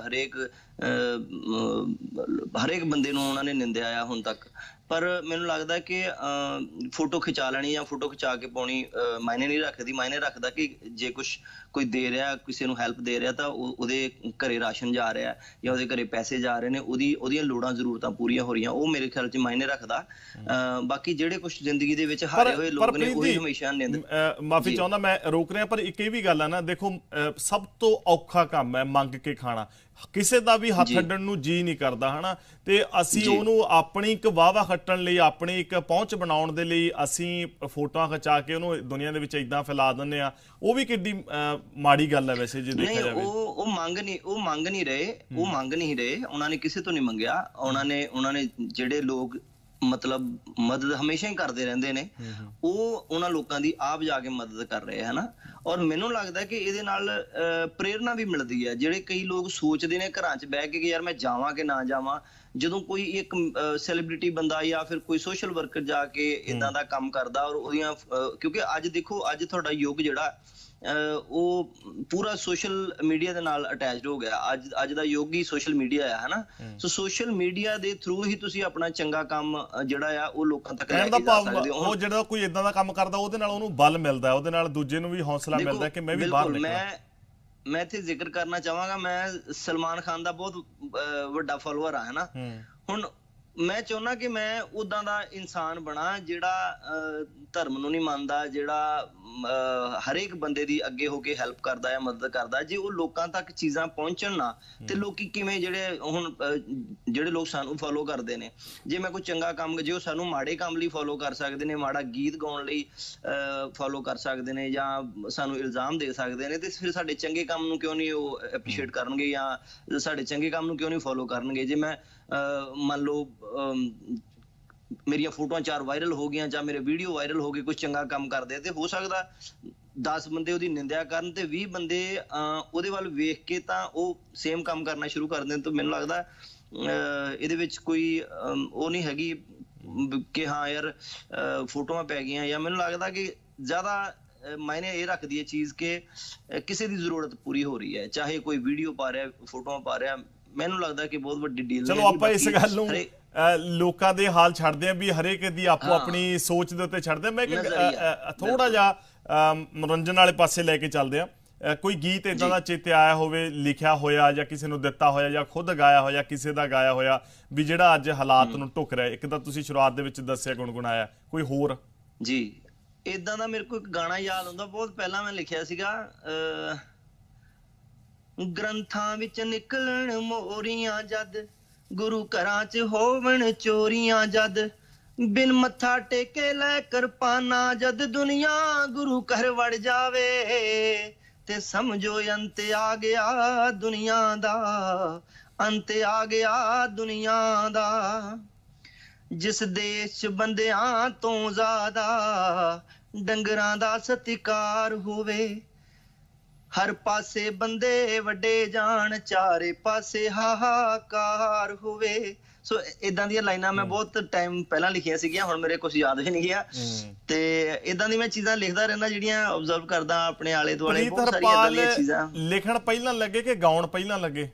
ਹਰੇਕ ਬੰਦੇ ਨੂੰ ਉਹਨਾਂ ਨੇ ਨਿੰਦਿਆ ਆ ਹੁਣ ਤੱਕ। ਪਰ ਮੈਨੂੰ ਲੱਗਦਾ ਕਿ ਫੋਟੋ ਖਿਚਾ ਲੈਣੀ ਜਾਂ ਫੋਟੋ ਖਿਚਾ ਕੇ ਪਾਉਣੀ ਮਾਇਨੇ ਨਹੀਂ ਰੱਖਦੀ। ਮਾਇਨੇ ਰੱਖਦਾ ਕਿ ਜੇ ਕੋਈ ਦੇ ਰਿਹਾ, ਕਿਸੇ ਨੂੰ ਹੈਲਪ ਦੇ ਰਿਹਾ, ਤਾਂ ਉਹਦੇ ਘਰੇ ਰਾਸ਼ਨ ਜਾ ਰਿਹਾ ਜਾਂ ਉਹਦੇ ਘਰੇ ਪੈਸੇ ਜਾ ਰਹੇ ਨੇ, ਉਹਦੀਆਂ ਲੋੜਾਂ ਜ਼ਰੂਰਤਾਂ ਪੂਰੀਆਂ ਹੋ ਰਹੀਆਂ, ਉਹ ਮੇਰੇ ਖਿਆਲ 'ਚ ਮਾਇਨੇ ਰੱਖਦਾ। ਬਾਕੀ ਜਿਹੜੇ ਕੁਛ ਜ਼ਿੰਦਗੀ ਦੇ ਵਿੱਚ ਹਾਰੇ ਹੋਏ ਲੋਕ ਨੇ ਉਹੀ ਹਮੇਸ਼ਾ ਮਾਫੀ ਚਾਹੁੰਦਾ ਮੈਂ ਰੋਕ ਰਿਹਾ, ਪਰ ਇੱਕ ਇਹ ਵੀ ਗੱਲ ਆ ਨਾ, ਦੇਖੋ ਸਭ ਤੋਂ ਔਖਾ ਕੰਮ ਹੈ ਮੰਗ ਕੇ ਖਾਣਾ। ਕਿਸੇ ਦਾ ਵੀ ਹੱਥ ਅੱਡਣ ਨੂੰ ਜੀ ਨਹੀਂ ਕਰਦਾ, ਹਨਾ। ਤੇ ਅਸੀਂ ਉਹਨੂੰ ਆਪਣੀ ਇੱਕ ਵਾਹਵਾ ਖੱਟਣ ਲਈ, ਆਪਣੀ ਇੱਕ ਪਹੁੰਚ ਬਣਾਉਣ ਦੇ ਲਈ ਅਸੀਂ ਫੋਟੋਆਂ ਖਿਚਾ ਕੇ ਉਹਨੂੰ ਦੁਨੀਆ ਦੇ ਵਿੱਚ ਏਦਾਂ ਫੈਲਾ ਦਿੰਦੇ ਆ। ਉਹ ਵੀ ਕਿੱਡੀ ਮਾੜੀ ਗੱਲ ਹੈ ਵੈਸੇ ਜੇ ਦੇਖਿਆ ਜਾਵੇ। ਉਹ ਮੰਗ ਨਹੀਂ ਰਹੇ ਉਹਨਾਂ ਨੇ ਕਿਸੇ ਤੋਂ ਨਹੀਂ ਮੰਗਿਆ। ਉਹਨਾਂ ਨੇ ਜਿਹੜੇ ਲੋਕ ਮਤਲਬ ਮਦਦ ਹਮੇਸ਼ਾ ਹੀ ਕਰਦੇ ਰਹਿੰਦੇ ਨੇ, ਉਹ ਉਹਨਾਂ ਲੋਕਾਂ ਦੀ ਆਪ ਜਾ ਕੇ ਮਦਦ ਕਰ ਰਹੇ ਹਨ। ਔਰ ਮੈਨੂੰ ਲੱਗਦਾ ਕਿ ਇਹਦੇ ਨਾਲ ਪ੍ਰੇਰਨਾ ਵੀ ਮਿਲਦੀ ਹੈ। ਜਿਹੜੇ ਕਈ ਲੋਕ ਸੋਚਦੇ ਨੇ ਘਰਾਂ 'ਚ ਬਹਿ ਕੇ ਕਿ ਯਾਰ ਮੈਂ ਜਾਵਾਂ ਕਿ ਨਾ ਜਾਵਾਂ, ਜਦੋਂ ਕੋਈ ਇੱਕ ਸੈਲੀਬ੍ਰਿਟੀ ਬੰਦਾ ਜਾਂ ਫਿਰ ਕੋਈ ਸੋਸ਼ਲ ਵਰਕਰ ਜਾ ਕੇ ਇਦਾਂ ਦਾ ਕੰਮ ਕਰਦਾ, ਔਰ ਉਹਦੀਆਂ ਕਿਉਂਕਿ ਅੱਜ ਦੇਖੋ, ਅੱਜ ਤੁਹਾਡਾ ਯੁੱਗ ਜਿਹੜਾ ਉਹ ਪੂਰਾ ਸੋਸ਼ਲ ਮੀਡੀਆ ਦੇ ਨਾਲ ਅਟੈਚਡ ਹੋ ਗਿਆ। ਅੱਜ ਦਾ ਯੁੱਗ ਹੀ ਸੋਸ਼ਲ ਮੀਡੀਆ ਆ, ਹਨਾ। ਸੋ ਸੋਸ਼ਲ ਮੀਡੀਆ ਦੇ ਥਰੂ ਹੀ ਤੁਸੀਂ ਆਪਣਾ ਚੰਗਾ ਕੰਮ ਜਿਹੜਾ ਆ ਉਹ ਲੋਕਾਂ ਤੱਕ ਲੈ ਕੇ ਜਾ ਸਕਦੇ ਹੋ। ਉਹ ਜਿਹੜਾ ਕੋਈ ਇਦਾਂ ਦਾ ਕੰਮ ਕਰਦਾ ਉਹਦੇ ਨਾਲ ਉਹਨੂੰ ਬਲ ਮਿਲਦਾ, ਉਹਦੇ ਨਾਲ ਦੂਜੇ ਨੂੰ ਵੀ ਹੌਸਲਾ ਮਿਲਦਾ ਕਿ ਮੈਂ ਵੀ ਬਾਹਰ ਨਿਕਲਾਂ। ਮੈਂ ਇੱਥੇ ਜ਼ਿਕਰ ਕਰਨਾ ਚਾਹਾਂਗਾ, ਮੈਂ ਸਲਮਾਨ ਖਾਨ ਦਾ ਬਹੁਤ ਵੱਡਾ ਫਾਲੋਅਰ ਆ, ਹਨਾ। ਹੁਣ ਮੈਂ ਚਾਹੁੰਦਾ ਕਿ ਮੈਂ ਉਦਾਂ ਦਾ ਇਨਸਾਨ ਬਣਾ ਜਿਹੜਾ ਧਰਮ ਨੂੰ ਨਹੀਂ ਮੰਨਦਾ, ਜਿਹੜਾ ਹਰੇਕ ਬੰਦੇ ਦੀ ਅੱਗੇ ਹੋ ਕੇ ਹੈਲਪ ਕਰਦਾ ਹੈ, ਮਦਦ ਕਰਦਾ। ਜੇ ਉਹ ਲੋਕਾਂ ਤੱਕ ਚੀਜ਼ਾਂ ਪਹੁੰਚਣ ਨਾ, ਤੇ ਲੋਕੀ ਕਿਵੇਂ ਜਿਹੜੇ ਲੋਕ ਸਾਨੂੰ ਫੋਲੋ ਕਰਦੇ ਨੇ, ਜੇ ਮੈਂ ਕੋਈ ਚੰਗਾ ਕੰਮ, ਜੇ ਉਹ ਸਾਨੂੰ ਮਾੜੇ ਕੰਮ ਲਈ ਫੋਲੋ ਕਰ ਸਕਦੇ ਨੇ, ਮਾੜਾ ਗੀਤ ਗਾਉਣ ਲਈ ਫੋਲੋ ਕਰ ਸਕਦੇ ਨੇ, ਜਾਂ ਸਾਨੂੰ ਇਲਜ਼ਾਮ ਦੇ ਸਕਦੇ ਨੇ, ਤੇ ਫਿਰ ਸਾਡੇ ਚੰਗੇ ਕੰਮ ਨੂੰ ਕਿਉਂ ਨਹੀਂ ਉਹ ਐਪਰੀਸ਼ੀਏਟ ਕਰਨਗੇ, ਜਾਂ ਸਾਡੇ ਚੰਗੇ ਕੰਮ ਨੂੰ ਕਿਉਂ ਨਹੀਂ ਫੋਲੋ ਕਰਨਗੇ। ਜੇ ਮੈਂ ਮੰਨ ਲਓ ਮੇਰੀਆਂ ਫੋਟੋਆਂ 4 ਵਾਇਰਲ ਹੋ ਗਈਆਂ ਜਾਂ ਮੇਰੇ ਵੀਡੀਓ ਵਾਇਰਲ ਹੋ ਗਏ, ਕੁਝ ਚੰਗਾ ਕੰਮ ਕਰਦੇ, ਤੇ ਹੋ ਸਕਦਾ 10 ਬੰਦੇ ਉਹਦੀ ਨਿੰਦਿਆ ਕਰਨ ਤੇ 20 ਬੰਦੇ ਉਹਦੇ ਵੱਲ ਵੇਖ ਕੇ ਤਾਂ ਉਹ ਸੇਮ ਕੰਮ ਕਰਨਾ ਸ਼ੁਰੂ ਕਰ ਦੇਣ। ਤਾਂ ਮੈਨੂੰ ਲੱਗਦਾ ਇਹਦੇ ਵਿੱਚ ਕੋਈ ਉਹ ਨਹੀਂ ਹੈਗੀ ਕਿ ਹਾਂ ਯਾਰ ਫੋਟੋਆਂ ਪੈ ਗਈਆਂ, ਜਾਂ ਮੈਨੂੰ ਲੱਗਦਾ ਕਿ ਜ਼ਿਆਦਾ ਮਾਇਨੇ ਇਹ ਰੱਖਦੀ ਹੈ ਚੀਜ਼ ਕਿ ਕਿਸੇ ਦੀ ਜ਼ਰੂਰਤ ਪੂਰੀ ਹੋ ਰਹੀ ਹੈ, ਚਾਹੇ ਕੋਈ ਵੀਡੀਓ ਪਾ ਰਿਹਾ, ਫੋਟੋਆਂ ਪਾ ਰਿਹਾ। ਮੈਨੂੰ ਲੱਗਦਾ ਕਿ ਬਹੁਤ ਵੱਡੀ ਡੀਲ। ਚਲੋ ਆਪਾਂ ਇਸ ਗੱਲ ਨੂੰ ਲੋਕਾਂ ਦੇ ਹਾਲ ਛੱਡਦੇ ਆ ਵੀ ਹਰੇਕ ਦੀ ਆਪੋ ਆਪਣੀ ਸੋਚ ਦੇ ਉੱਤੇ ਛੱਡਦੇ ਆ। ਮੈਂ ਥੋੜਾ ਜਿਹਾ ਮਨੋਰੰਜਨ ਵਾਲੇ ਪਾਸੇ ਲੈ ਕੇ ਚੱਲਦੇ ਆ। ਕੋਈ ਗੀਤ ਏਦਾਂ ਦਾ ਚੇਤੇ ਆਇਆ ਹੋਵੇ, ਲਿਖਿਆ ਹੋਇਆ ਜਾਂ ਕਿਸੇ ਨੂੰ ਦਿੱਤਾ ਹੋਇਆ ਜਾਂ ਖੁਦ ਗਾਇਆ ਹੋਇਆ, ਕਿਸੇ ਦਾ ਗਾਇਆ ਹੋਇਆ, ਵੀ ਜਿਹੜਾ ਅੱਜ ਹਾਲਾਤ ਨੂੰ ਢੁੱਕ ਰਿਹਾ? ਇੱਕ ਤਾਂ ਤੁਸੀਂ ਸ਼ੁਰੂਆਤ ਦੇ ਵਿੱਚ ਦੱਸਿਆ ਗੁਣਗੁਣਾਇਆ, ਕੋਈ ਹੋਰ? ਜੀ ਏਦਾਂ ਦਾ ਮੇਰੇ ਕੋਲ ਇੱਕ ਗਾਣਾ ਯਾਦ ਆਉਂਦਾ, ਬਹੁਤ ਪਹਿਲਾਂ ਮੈਂ ਲਿਖਿਆ ਸੀਗਾ। ਗ੍ਰੰਥਾਂ ਵਿੱਚ ਨਿਕਲਣ ਮੋਰੀਆਂ ਜਦ, ਗੁਰੂ ਘਰਾਂ 'ਚ ਹੋਵਣ ਚੋਰੀਆਂ ਜਦ, ਬਿਨ ਮੱਥਾ ਟੇਕੇ ਲੈ ਕਿਰਪਾਨਾਂ ਜਦ, ਦੁਨੀਆ ਗੁਰੂ ਘਰ ਵੜ ਜਾਵੇ ਤੇ ਸਮਝੋ ਅੰਤ ਆ ਗਿਆ ਦੁਨੀਆ ਦਾ, ਅੰਤ ਆ ਗਿਆ ਦੁਨੀਆ ਦਾ। ਜਿਸ ਦੇਸ਼ 'ਚ ਬੰਦਿਆਂ ਤੋਂ ਜ਼ਿਆਦਾ ਡੰਗਰਾਂ ਦਾ ਸਤਿਕਾਰ ਹੋਵੇ, ਹਰ ਪਾਸੇ ਬੰਦੇ ਵੱਡੇ ਜਾਣ, ਚਾਰੇ ਪਾਸੇ ਹਾਹਾਕਾਰ ਹੋਵੇ। ਸੋ ਇਦਾਂ ਦੀਆਂ ਲਾਈਨਾਂ ਮੈਂ ਬਹੁਤ ਟਾਈਮ ਪਹਿਲਾਂ ਲਿਖੀਆਂ ਸੀਗੀਆਂ, ਹੁਣ ਮੇਰੇ ਕੁਝ ਯਾਦ ਵੀ ਨਹੀਂ ਗਿਆ। ਤੇ ਇਦਾਂ ਦੀ ਮੈਂ ਚੀਜ਼ਾਂ ਲਿਖਦਾ ਰਹਿੰਦਾ ਜਿਹੜੀਆਂ ਆਬਜ਼ਰਵ ਕਰਦਾ ਆਪਣੇ ਆਲੇ ਦੁਆਲੇ। ਬਹੁਤ ਸਾਰੀਆਂ ਇਦਾਂ ਦੀਆਂ ਚੀਜ਼ਾਂ। ਲਿਖਣ ਪਹਿਲਾਂ ਲੱਗੇ ਕਿ ਗਾਉਣ ਪਹਿਲਾਂ ਲੱਗੇ?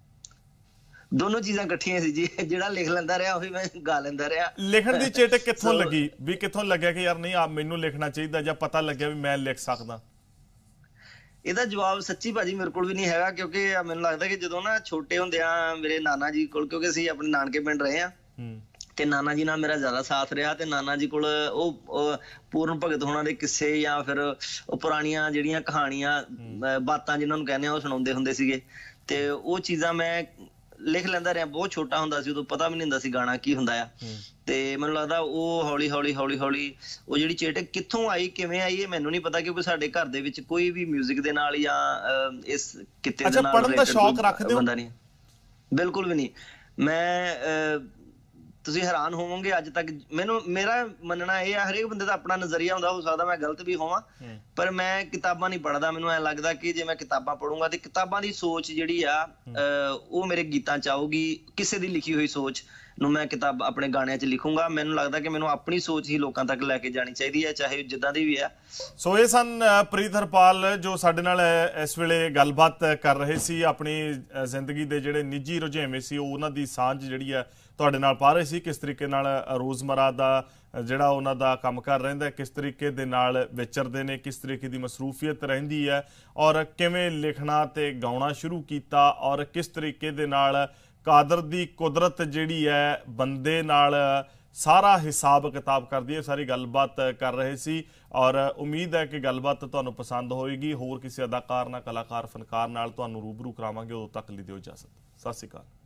ਦੋਨੋਂ ਚੀਜ਼ਾਂ ਇਕੱਠੀਆਂ ਸੀ ਜੀ। ਜਿਹੜਾ ਲਿਖ ਲੈਂਦਾ ਰਿਹਾ ਉਹੀ ਮੈਂ ਗਾ ਲੈਂਦਾ ਰਿਹਾ। ਲਿਖਣ ਦੀ ਚੇਟਕ ਕਿੱਥੋਂ ਲੱਗੀ ਵੀ ਕਿੱਥੋਂ ਲੱਗਿਆ ਕਿ ਯਾਰ ਨਹੀਂ ਆ ਮੈਨੂੰ ਲਿਖਣਾ ਚਾਹੀਦਾ, ਜਾਂ ਪਤਾ ਲੱਗਿਆ ਵੀ ਮੈਂ ਲਿਖ ਸਕਦਾ? ਇਹਦਾ ਜਵਾਬ ਸੱਚੀ ਭਾਜੀ ਮੇਰੇ ਕੋਲ ਵੀ ਨਹੀਂ ਹੈਗਾ, ਕਿਉਂਕਿ ਮੈਨੂੰ ਲੱਗਦਾ ਕਿ ਜਦੋਂ ਨਾ ਛੋਟੇ ਹੁੰਦਿਆਂ ਮੇਰੇ ਨਾਨਾ ਜੀ ਕੋਲ, ਕਿਉਂਕਿ ਅਸੀਂ ਆਪਣੇ ਨਾਨਕੇ ਪਿੰਡ ਰਹੇ ਆ, ਤੇ ਨਾਨਾ ਜੀ ਨਾਲ ਮੇਰਾ ਜ਼ਿਆਦਾ ਸਾਥ ਰਿਹਾ। ਤੇ ਨਾਨਾ ਜੀ ਕੋਲ ਉਹ ਪੂਰਨ ਭਗਤ ਹੋਣਾ ਦੇ ਕਿੱਸੇ ਜਾਂ ਫਿਰ ਉਹ ਪੁਰਾਣੀਆਂ ਜਿਹੜੀਆਂ ਕਹਾਣੀਆਂ ਬਾਤਾਂ ਜਿਹਨਾਂ ਨੂੰ ਕਹਿੰਦੇ ਆ ਉਹ ਸੁਣਾਉਂਦੇ ਹੁੰਦੇ ਸੀਗੇ। ਤੇ ਉਹ ਚੀਜ਼ਾਂ ਮੈਂ ਲਿਖ ਲੈਂਦਾ ਰਿਹਾ। ਬਹੁਤ ਛੋਟਾ ਹੁੰਦਾ ਸੀ ਉਦੋਂ, ਪਤਾ ਵੀ ਨਹੀਂ ਹੁੰਦਾ ਸੀ ਗਾਣਾ ਕੀ ਹੁੰਦਾ ਆ। ਤੇ ਮੈਨੂੰ ਲੱਗਦਾ ਉਹ ਹੌਲੀ ਹੌਲੀ ਉਹ ਜਿਹੜੀ ਚੇਟਕ ਕਿੱਥੋਂ ਆਈ, ਕਿਵੇਂ ਆਈ, ਇਹ ਮੈਨੂੰ ਨਹੀਂ ਪਤਾ, ਕਿਉਂਕਿ ਸਾਡੇ ਘਰ ਦੇ ਵਿੱਚ ਕੋਈ ਵੀ ਮਿਊਜ਼ਿਕ ਦੇ ਨਾਲ ਜਾਂ ਇਸ ਕਿੱਤੇ ਦੇ ਨਾਲ ਪੜ੍ਹਨ ਦਾ ਸ਼ੌਕ ਰੱਖਦੇ ਹੋ? ਬੰਦਾ ਨਹੀਂ, ਬਿਲਕੁਲ ਵੀ ਨਹੀਂ। ਮੈਂ ਤੁਸੀਂ ਹੈਰਾਨ ਹੋਵੋਗੇ ਅੱਜ ਤੱਕ। ਮੇਰਾ ਮੰਨਣਾ ਇਹ ਆ, ਹਰੇਕ ਬੰਦੇ ਦਾ ਆਪਣਾ ਨਜ਼ਰੀਆ ਹੁੰਦਾ, ਹੋ ਸਕਦਾ ਮੈਂ ਗਲਤ ਵੀ ਹੋਵਾਂ, ਪਰ ਮੈਂ ਕਿਤਾਬਾਂ ਨਹੀਂ ਪੜ੍ਹਦਾ। ਮੈਨੂੰ ਐ ਲੱਗਦਾ ਕਿ ਜੇ ਮੈਂ ਕਿਤਾਬਾਂ ਪੜ੍ਹੂੰਗਾ ਤੇ ਕਿਤਾਬਾਂ ਦੀ ਸੋਚ ਜਿਹੜੀ ਆ ਉਹ ਮੇਰੇ ਗੀਤਾਂ 'ਚ ਆਊਗੀ। ਕਿਸੇ ਦੀ ਲਿਖੀ ਹੋਈ ਸੋਚ ਨੂੰ ਮੈਂ ਕਿਤਾਬ ਆਪਣੇ ਗਾਣਿਆਂ 'ਚ ਲਿਖੂੰਗਾ। ਮੈਨੂੰ ਲੱਗਦਾ ਕਿ ਮੈਨੂੰ ਆਪਣੀ ਸੋਚ ਹੀ ਲੋਕਾਂ ਤੱਕ ਲੈ ਕੇ ਜਾਣੀ ਚਾਹੀਦੀ ਹੈ, ਚਾਹੇ ਜਿੱਦਾਂ ਦੀ ਵੀ ਆ। ਸੋ ਇਹ ਸਨ ਪ੍ਰੀਤ ਹਰਪਾਲ ਜੋ ਸਾਡੇ ਨਾਲ ਇਸ ਵੇਲੇ ਗੱਲਬਾਤ ਕਰ ਰਹੇ ਸੀ। ਆਪਣੀ ਜ਼ਿੰਦਗੀ ਦੇ ਜਿਹੜੇ ਨਿੱਜੀ ਰੁਝੇਵੇਂ ਸੀ ਉਹਨਾਂ ਦੀ ਸਾਂਝ ਜਿਹੜੀ ਹੈ ਤੁਹਾਡੇ ਨਾਲ ਪਾ ਰਹੇ ਸੀ। ਕਿਸ ਤਰੀਕੇ ਨਾਲ ਰੋਜ਼ਮਰਾ ਦਾ ਜਿਹੜਾ ਉਹਨਾਂ ਦਾ ਕੰਮਕਾਰ ਰਹਿੰਦਾ, ਕਿਸ ਤਰੀਕੇ ਦੇ ਨਾਲ ਵਿਚਰਦੇ ਨੇ, ਕਿਸ ਤਰੀਕੇ ਦੀ ਮਸਰੂਫੀਅਤ ਰਹਿੰਦੀ ਹੈ, ਔਰ ਕਿਵੇਂ ਲਿਖਣਾ ਤੇ ਗਾਉਣਾ ਸ਼ੁਰੂ ਕੀਤਾ, ਔਰ ਕਿਸ ਤਰੀਕੇ ਦੇ ਨਾਲ ਕਾਦਰ ਦੀ ਕੁਦਰਤ ਜਿਹੜੀ ਹੈ ਬੰਦੇ ਨਾਲ ਸਾਰਾ ਹਿਸਾਬ ਕਿਤਾਬ ਕਰਦੀ ਹੈ। ਸਾਰੀ ਗੱਲਬਾਤ ਕਰ ਰਹੇ ਸੀ ਔਰ ਉਮੀਦ ਹੈ ਕਿ ਗੱਲਬਾਤ ਤੁਹਾਨੂੰ ਪਸੰਦ ਹੋਏਗੀ। ਹੋਰ ਕਿਸੇ ਅਦਾਕਾਰ ਨਾਲ, ਕਲਾਕਾਰ, ਫਨਕਾਰ ਨਾਲ ਤੁਹਾਨੂੰ ਰੂਬਰੂ ਕਰਾਵਾਂਗੇ। ਉਦੋਂ ਤੱਕ ਲਈ ਦਿਓ ਇਜਾਜ਼ਤ। ਸਤਿ ਸ਼੍ਰੀ ਅਕਾਲ।